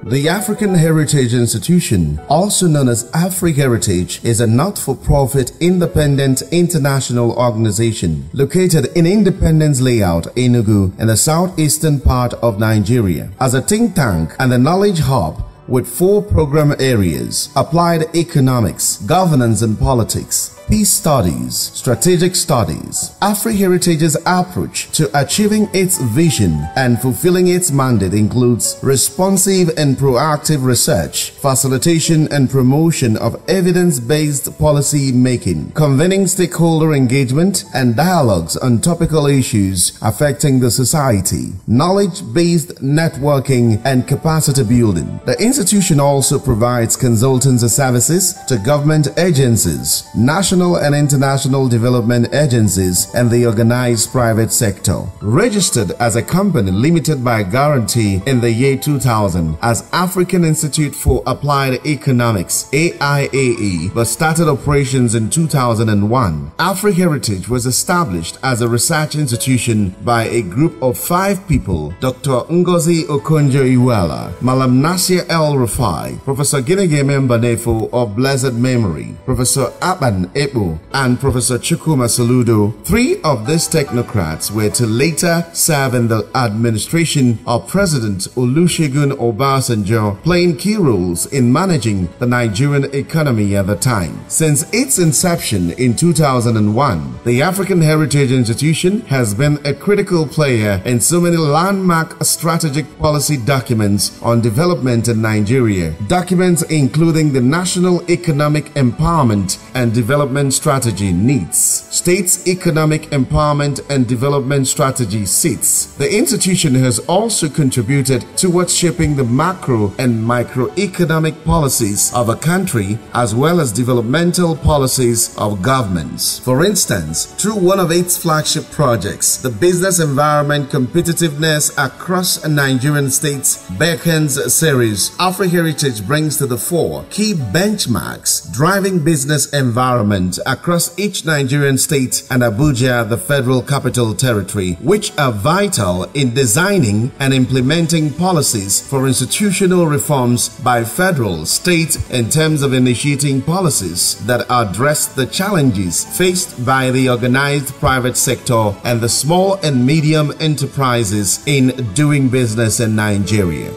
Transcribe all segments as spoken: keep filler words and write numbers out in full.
The African Heritage Institution, also known as AfriHeritage, is a not-for-profit independent international organization located in Independence Layout, Enugu, in the southeastern part of Nigeria. As a think tank and a knowledge hub, with four program areas: applied economics, governance and politics, peace studies, strategic studies. AfriHeritage's approach to achieving its vision and fulfilling its mandate includes responsive and proactive research, facilitation and promotion of evidence-based policy making, convening stakeholder engagement and dialogues on topical issues affecting the society, knowledge-based networking and capacity building. The institution also provides consultancy services to government agencies, national and international development agencies, and the organized private sector. Registered as a company limited by guarantee in the year two thousand as African Institute for Applied Economics (A I A E), but started operations in two thousand one. AfriHeritage was established as a research institution by a group of five people: Doctor Ngozi Okonjo-Iweala, Malam Nasir El Rufai, Professor Ginegeme Mbanefo of blessed memory, Professor Aban Epo, and Professor Chukwuma Soludo. Three of these technocrats were to later serve in the administration of President Olusegun Obasanjo, playing key roles in managing the Nigerian economy at the time. Since its inception in two thousand one, the African Heritage Institution has been a critical player in so many landmark strategic policy documents on development in Nigeria. Documents including the National Economic Empowerment and Development Strategy (NEETS), States Economic Empowerment and Development Strategy (S E T S). The institution has also contributed towards shaping the macro and microeconomic policies of a country as well as developmental policies of governments. For instance, through one of its flagship projects, the Business Environment Competitiveness Across Nigerian States Beacons series, AfriHeritage brings to the fore key benchmarks driving business environment across each Nigerian state and Abuja, the Federal Capital Territory, which are vital in designing and implementing policies for institutional reforms by federal, state in terms of initiating policies that address the challenges faced by the organized private sector and the small and medium enterprises in doing business in Nigeria.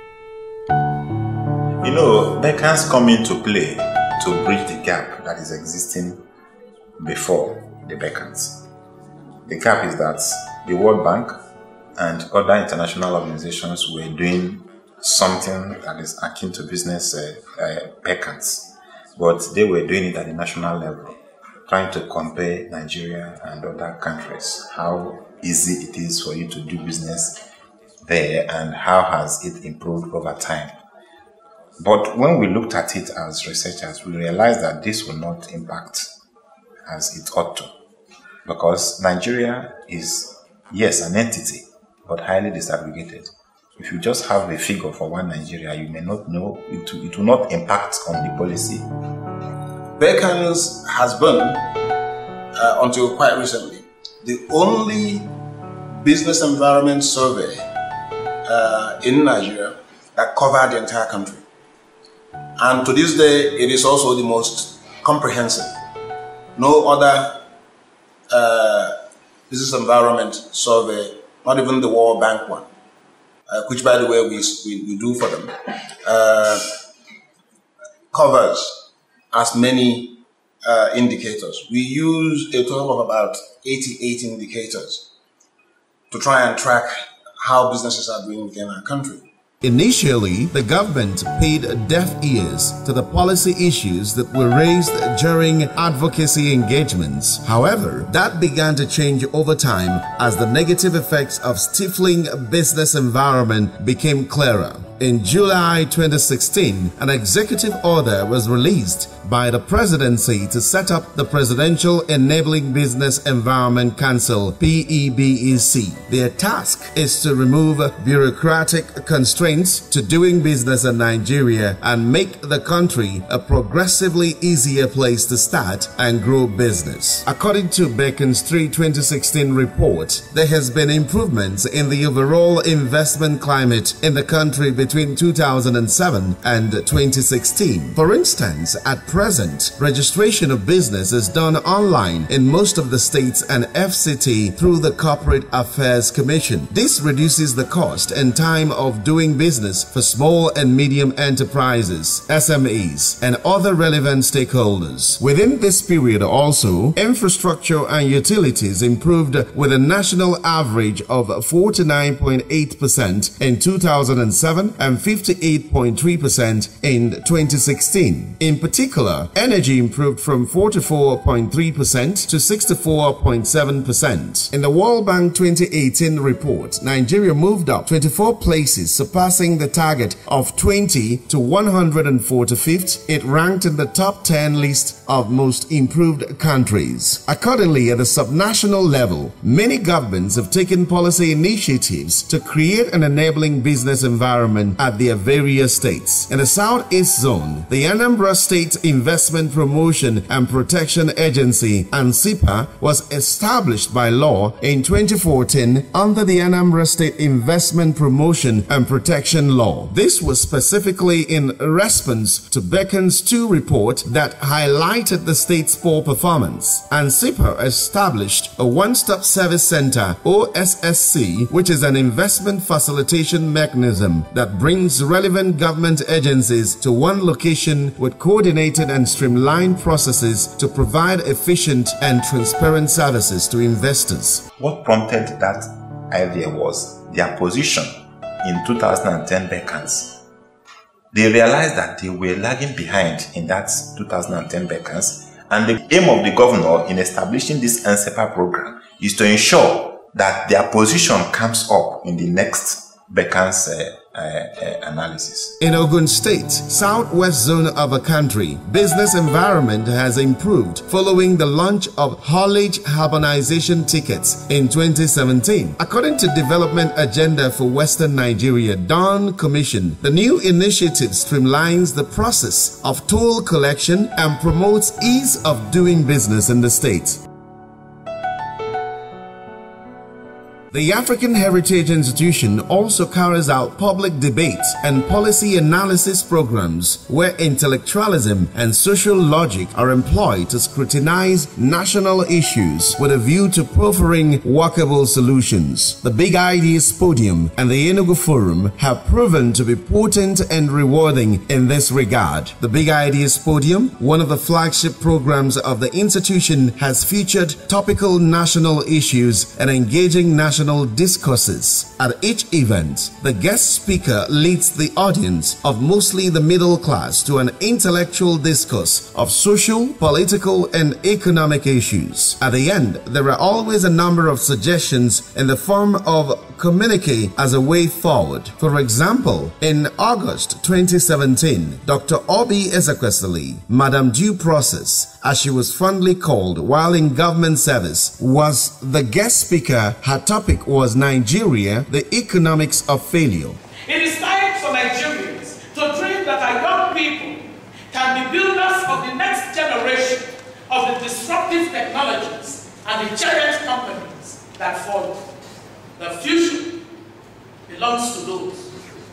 You know, beacons come into play to bridge the gap that is existing before the beacons. The gap is that the World Bank and other international organizations were doing something that is akin to business uh, uh, beacons, but they were doing it at the national level, trying to compare Nigeria and other countries, how easy it is for you to do business there and how has it improved over time. But when we looked at it as researchers, we realized that this will not impact as it ought to, because Nigeria is, yes, an entity, but highly disaggregated. If you just have a figure for one Nigeria, you may not know, it, it will not impact on the policy. Beacons has been, uh, until quite recently, the only business environment survey uh, in Nigeria that covered the entire country. And to this day, it is also the most comprehensive. No other uh, business environment survey, not even the World Bank one, uh, which by the way we, we, we do for them, uh, covers as many uh, indicators. We use a total of about eighty-eight indicators to try and track how businesses are doing within our country. Initially, the government paid deaf ears to the policy issues that were raised during advocacy engagements. However, that began to change over time as the negative effects of stifling business environment became clearer. In July twenty sixteen, an executive order was released by the presidency to set up the Presidential Enabling Business Environment Council (P E B E C). Their task is to remove bureaucratic constraints to doing business in Nigeria and make the country a progressively easier place to start and grow business. According to Beacon's three twenty sixteen report, there has been improvements in the overall investment climate in the country between between two thousand seven and twenty sixteen. For instance, at present, registration of business is done online in most of the states and F C T through the Corporate Affairs Commission. This reduces the cost and time of doing business for small and medium enterprises, S M Es, and other relevant stakeholders. Within this period also, infrastructure and utilities improved with a national average of forty-nine point eight percent in two thousand seven and fifty-eight point three percent in twenty sixteen. In particular, energy improved from forty-four point three percent to sixty-four point seven percent. In the World Bank twenty eighteen report, Nigeria moved up twenty-four places, surpassing the target of twenty to one hundred forty-fifth. It ranked in the top ten list of most improved countries. Accordingly, at the subnational level, many governments have taken policy initiatives to create an enabling business environment at their various states. In the Southeast Zone, the Anambra State Investment Promotion and Protection Agency, ANSIPA, was established by law in twenty fourteen under the Anambra State Investment Promotion and Protection Law. This was specifically in response to Becon's two report that highlighted the state's poor performance. ANSIPA established a one-stop service center, O S S C, which is an investment facilitation mechanism that brings relevant government agencies to one location with coordinated and streamlined processes to provide efficient and transparent services to investors. What prompted that idea was their position in two thousand ten Becans. They realized that they were lagging behind in that two thousand ten Becans, and the aim of the governor in establishing this ANSIPA program is to ensure that their position comes up in the next Becans uh, uh, uh, analysis. In Ogun State, southwest zone of the country, business environment has improved following the launch of haulage urbanization tickets in twenty seventeen. According to Development Agenda for Western Nigeria, Dawn Commission, the new initiative streamlines the process of toll collection and promotes ease of doing business in the state. The African Heritage Institution also carries out public debates and policy analysis programs where intellectualism and social logic are employed to scrutinize national issues with a view to proffering workable solutions. The Big Ideas Podium and the Enugu Forum have proven to be potent and rewarding in this regard. The Big Ideas Podium, one of the flagship programs of the institution, has featured topical national issues and engaging national discourses. At each event, the guest speaker leads the audience of mostly the middle class to an intellectual discourse of social, political, and economic issues. At the end, there are always a number of suggestions in the form of communique as a way forward. For example, in August twenty seventeen, Doctor Obi Ezekwesili, Madam Due Process, as she was fondly called while in government service, was the guest speaker. Her topic was Nigeria, the economics of failure. It is time for Nigerians to dream that our young people can be builders of the next generation of the disruptive technologies and the giant companies that follow. The future belongs to those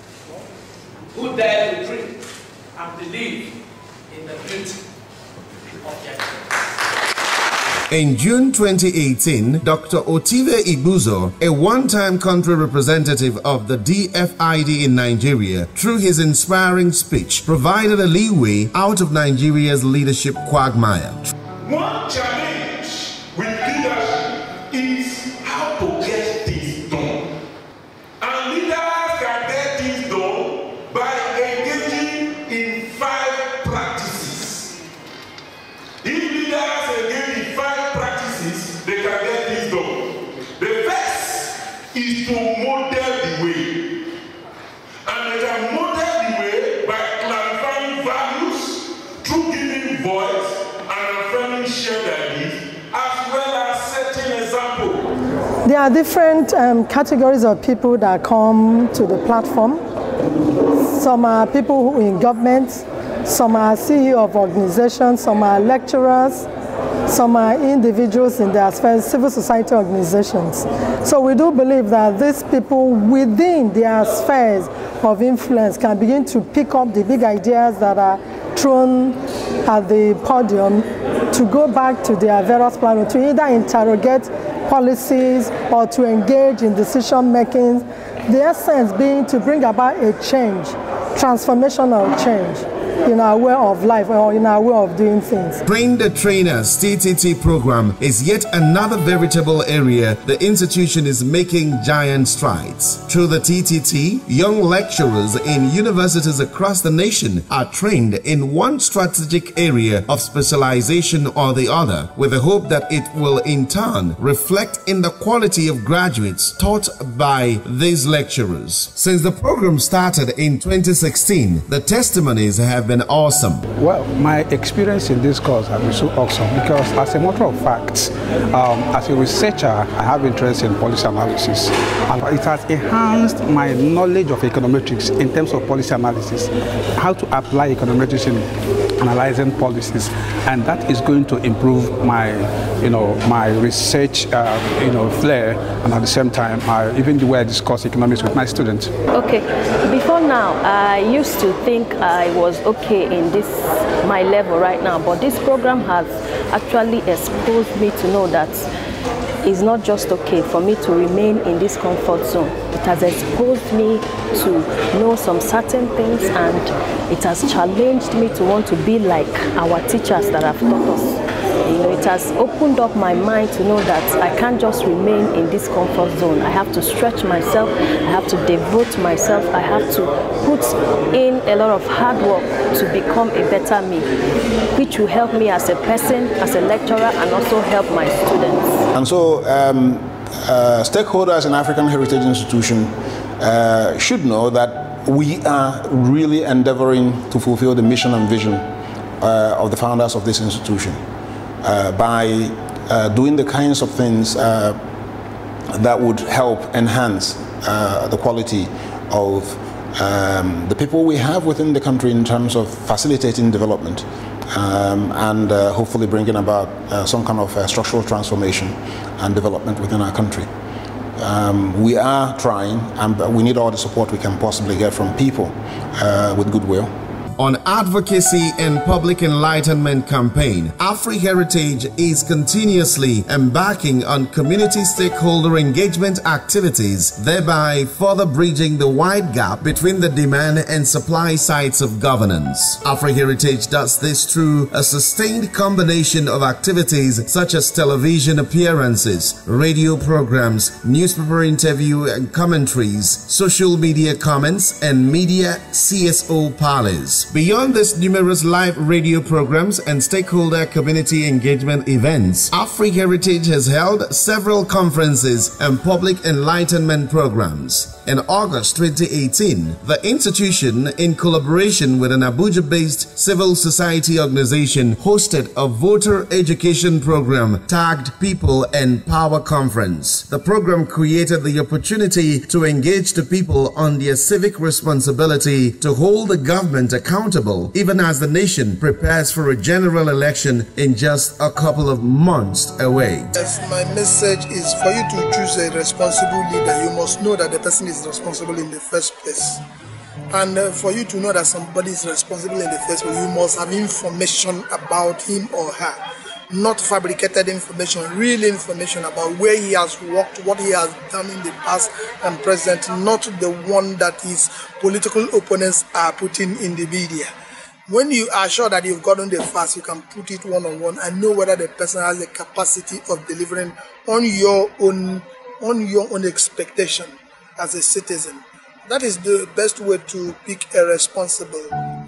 who dare to dream and believe in the beauty of their dreams. In June twenty eighteen, Doctor Otive Igbuzo, a one-time country representative of the D F I D in Nigeria, through his inspiring speech, provided a leeway out of Nigeria's leadership quagmire. One challenge with leadership is how to get things done. And leaders can get things done by engaging in five practices. If leaders engage in five practices, they can get things done. The first is to model the way. And they can model the way by clarifying values, through giving voice, and affirming shared ideas, as well as setting example. There are different um, categories of people that come to the platform. Some are people who in government, some are C E O of organizations, some are lecturers, some are individuals in their spheres, civil society organizations. So we do believe that these people within their spheres of influence can begin to pick up the big ideas that are thrown at the podium to go back to their various platforms to either interrogate policies or to engage in decision making. The essence being to bring about a change, transformational change in our way of life or in our way of doing things. Train the Trainers T T T program is yet another veritable area the institution is making giant strides. Through the T T T, young lecturers in universities across the nation are trained in one strategic area of specialization or the other, with the hope that it will in turn reflect in the quality of graduates taught by these lecturers. Since the program started in twenty sixteen, the testimonies have been awesome. Well, my experience in this course has been so awesome because, as a matter of fact, um, as a researcher, I have interest in policy analysis, and it has enhanced my knowledge of econometrics in terms of policy analysis, how to apply econometrics in analyzing policies, and that is going to improve my, you know, my research, uh, you know, flair, and at the same time, I, even the way I discuss economics with my students. Okay, before now, I used to think I was okay in this my level right now, but this program has actually exposed me to know that it's not just okay for me to remain in this comfort zone. It has exposed me to know some certain things, and it has challenged me to want to be like our teachers that have taught us. You know, it has opened up my mind to know that I can't just remain in this comfort zone. I have to stretch myself, I have to devote myself, I have to put in a lot of hard work to become a better me, which will help me as a person, as a lecturer, and also help my students. And so um, uh, stakeholders in African Heritage Institution uh, should know that we are really endeavoring to fulfill the mission and vision uh, of the founders of this institution. Uh, by uh, doing the kinds of things uh, that would help enhance uh, the quality of um, the people we have within the country in terms of facilitating development um, and uh, hopefully bringing about uh, some kind of uh, structural transformation and development within our country. Um, we are trying, and we need all the support we can possibly get from people uh, with goodwill. On advocacy and public enlightenment campaign, AfriHeritage is continuously embarking on community stakeholder engagement activities, thereby further bridging the wide gap between the demand and supply sides of governance. AfriHeritage does this through a sustained combination of activities such as television appearances, radio programs, newspaper interview and commentaries, social media comments, and media C S O parlors. Beyond these numerous live radio programs and stakeholder community engagement events, AfriHeritage has held several conferences and public enlightenment programs. In August twenty eighteen, the institution, in collaboration with an Abuja-based civil society organization, hosted a voter education program tagged People and Power Conference. The program created the opportunity to engage the people on their civic responsibility to hold the government accountable, even as the nation prepares for a general election in just a couple of months away. Yes, my message is for you to choose a responsible leader. You must know that the person is responsible in the first place. And uh, for you to know that somebody is responsible in the first place, you must have information about him or her. Not fabricated information, real information about where he has worked, what he has done in the past and present, not the one that his political opponents are putting in the media. When you are sure that you've gotten the facts, you can put it one-on-one and know whether the person has the capacity of delivering on your own, on your own expectation as a citizen. That is the best way to pick a responsible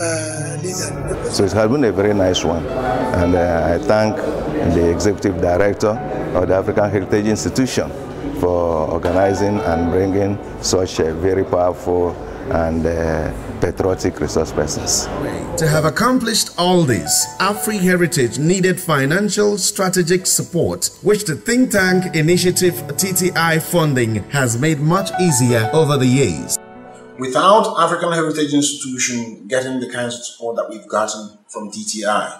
uh, leader. So it has been a very nice one, and uh, I thank the Executive Director of the African Heritage Institution for organizing and bringing such a very powerful and uh, patriotic resource persons. To have accomplished all this, AfriHeritage needed financial strategic support, which the think tank initiative T T I funding has made much easier over the years. Without African Heritage Institution getting the kinds of support that we've gotten from T T I,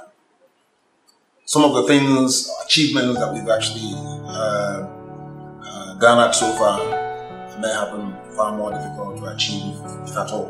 some of the things, achievements that we've actually uh, uh, garnered so far may happen far more difficult to achieve, if at all.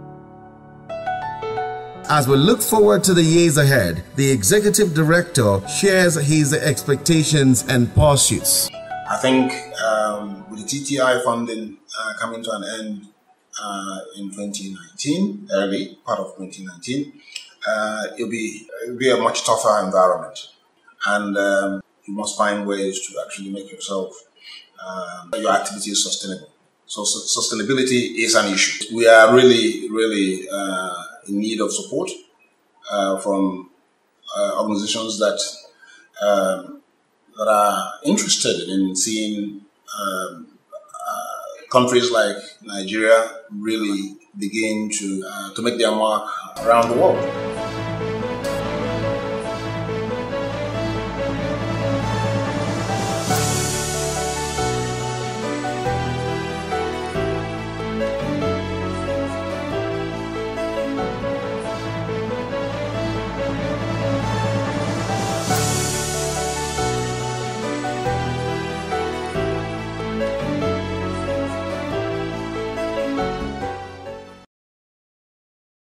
As we look forward to the years ahead, the Executive Director shares his expectations and pursuits. I think um, with the T T I funding uh, coming to an end uh, in twenty nineteen, early part of twenty nineteen, uh, it'll be it'll be a much tougher environment, and um, you must find ways to actually make yourself um, your activities sustainable. So, so sustainability is an issue. We are really, really uh, in need of support uh, from uh, organizations that um, that are interested in seeing um, uh, countries like Nigeria really begin to uh, to make their mark around the world.